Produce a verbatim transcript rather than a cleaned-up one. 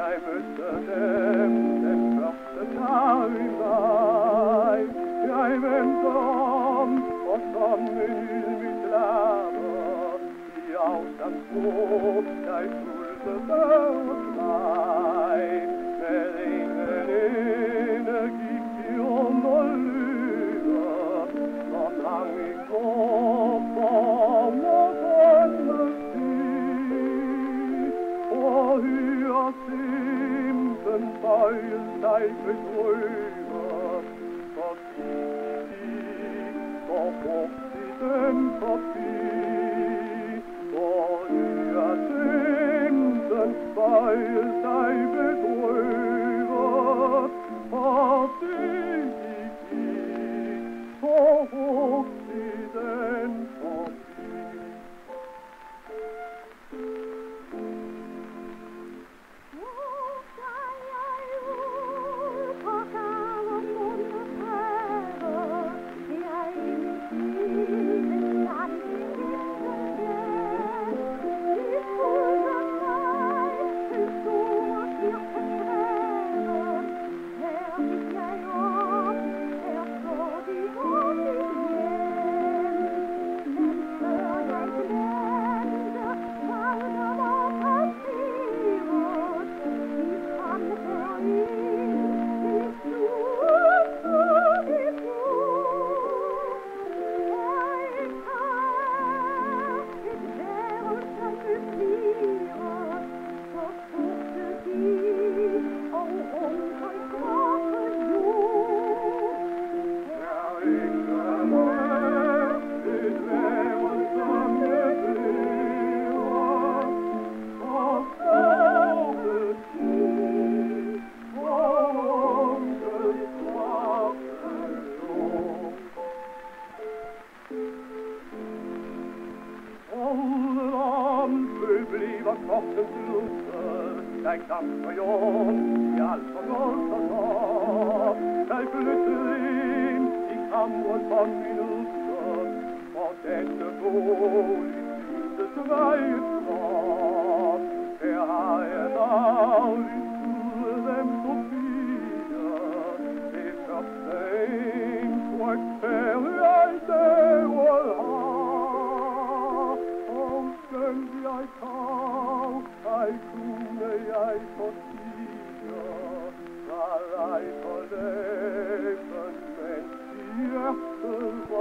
jeg mødte dem den første dag i maj. Jeg vendte om, og som en ydmyg lader, i afstand så, jeg fulgte deres vej. Med ingen ene gik de under lyder, som lang i går former grønne sti. Og hyacinten bøjede sig bedrøvet, fordi de går hurtigt forbi. Og hyacinten bøjede sig bedrøvet, fordi de gik så hurtigt forbi. Bliver kroppens luster, jeg knapper jorden i alt for godt og godt. Jeg flyttede ind i kammeren for minutter, og denne bolig syntes vejet flot. Her har jeg dagligt ude dem Sofia, det første indtryk, der jeg derude har. Og skønt jeg tav, ej kunne jeg fortige, var ej for læben, mens hjertet